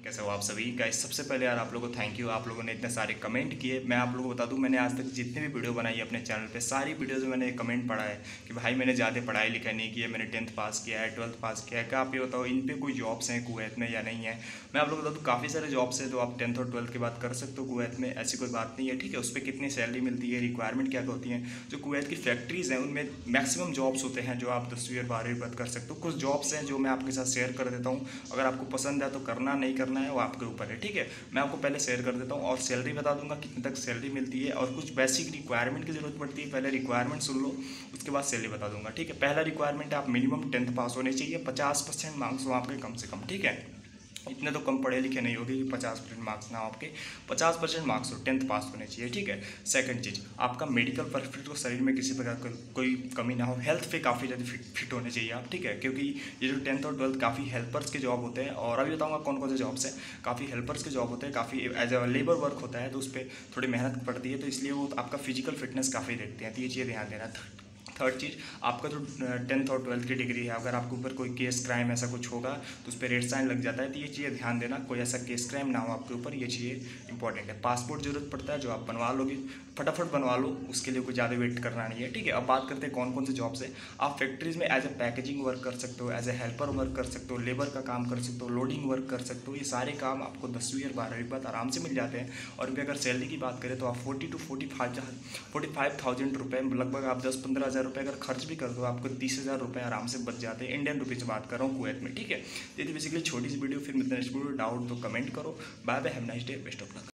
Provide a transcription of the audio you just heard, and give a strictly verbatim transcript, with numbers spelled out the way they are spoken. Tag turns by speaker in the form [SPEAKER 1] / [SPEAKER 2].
[SPEAKER 1] कैसे हो आप सभी गाइस। सबसे पहले यार आप लोगों को थैंक यू, आप लोगों ने इतने सारे कमेंट किए। मैं आप लोगों को बता दूं, मैंने आज तक जितनी भी वीडियो बनाई है अपने चैनल पे, सारी वीडियोज़ में मैंने कमेंट पढ़ा है कि भाई मैंने ज़्यादा पढ़ाई लिखाई नहीं की है, मैंने टेंथ पास किया है, ट्वेल्थ पास किया है, क्या आप ये बताओ इन पे कोई जॉब्स हैं कुवैत में या नहीं है। मैं आप लोगों को बता दूँ काफ़ी सारे जॉब्स हैं जो आप टेंथ और ट्वेल्थ के बाद कर सकते हो कुवैत में, ऐसी कोई बात नहीं है। ठीक है, उस पर कितनी सैलरी मिलती है, रिक्वायरमेंट क्या होती है। जो कुवैत की फैक्ट्रीज़ हैं उनमें मैक्सिमम जॉब्स होते हैं जो आप दसवीं और बारहवीं बाद कर सकते हो। कुछ जॉब्स हैं जो मैं आपके साथ शेयर कर देता हूँ, अगर आपको पसंद है तो करना, नहीं करना है वो आपके ऊपर है। ठीक है, मैं आपको पहले शेयर कर देता हूँ और सैलरी बता दूंगा कितने तक सैलरी मिलती है और कुछ बेसिक रिक्वायरमेंट की जरूरत पड़ती है। पहले रिक्वायरमेंट सुन लो, उसके बाद सैलरी बता दूंगा। ठीक है, पहला रिक्वायरमेंट है आप मिनिमम टेंथ पास होने चाहिए, पचास परसेंट मार्क्स हो आपके कम से कम। ठीक है, इतने तो कम पढ़े लिखे नहीं होगे कि पचास परसेंट मार्क्स ना हो आपके, पचास परसेंट मार्क्स हो, टेंथ पास होने चाहिए। ठीक है, सेकंड चीज़ आपका मेडिकल परफेक्ट हो, शरीर में किसी प्रकार का कोई कमी ना हो, हेल्थ पे काफ़ी ज़्यादा फिट फिट होने चाहिए आप। ठीक है, क्योंकि ये जो टेंथ और ट्वेल्थ काफ़ी हेल्पर्स के जॉब होते हैं, और अभी बताऊँगा कौन कौन से जॉब्स हैं। काफ़ी हेल्पर्स के जॉब होते हैं, काफ़ी एज अ लेबर वर्क होता है, तो उस पर थोड़ी मेहनत पड़ती है, तो इसलिए वो आपका फिजिकल फिटनेस काफ़ी देखते हैं, तो ये चीज़ें ध्यान देना। थर्ड चीज़ आपका जो टेंथ और ट्वेल्थ की डिग्री है, अगर आपके ऊपर कोई केस क्राइम ऐसा कुछ होगा तो उस पर रेड साइन लग जाता है, तो ये चीज़ें ध्यान देना, कोई ऐसा केस क्राइम ना हो आपके ऊपर, ये चीज़ें इंपॉर्टेंट है। पासपोर्ट जरूरत पड़ता है जो आप बनवा लोगे, फटाफट बनवा लो, उसके लिए कोई ज़्यादा वेट करना नहीं है। ठीक है, अब बात करते हैं कौन कौन से जॉब्स है। आप फैक्ट्रीज में एज ए पैकेजिंग वर्क कर सकते हो, एज ए हेल्पर वर्क कर सकते हो, लेबर का काम कर सकते हो, लोडिंग वर्क कर सकते हो। ये सारे काम आपको दसवीं और बारहवीं बाद आराम से मिल जाते हैं। और भी अगर सैलरी की बात करें तो आप forty to forty five forty five thousand रुपये लगभग आप दस पंद्रह हज़ार रुपये अगर खर्च भी कर दो, आपको तीस हज़ार रुपये आराम से बच जाते हैं। इंडियन रुपीज़ बात कर रहा हूँ कुवैत में। ठीक है, ये थी बेसिकली छोटी सी वीडियो। फिर मिलते हैं नेक्स्ट वीडियो, डाउट तो कमेंट करो। Bye bye, have nice day, best of luck.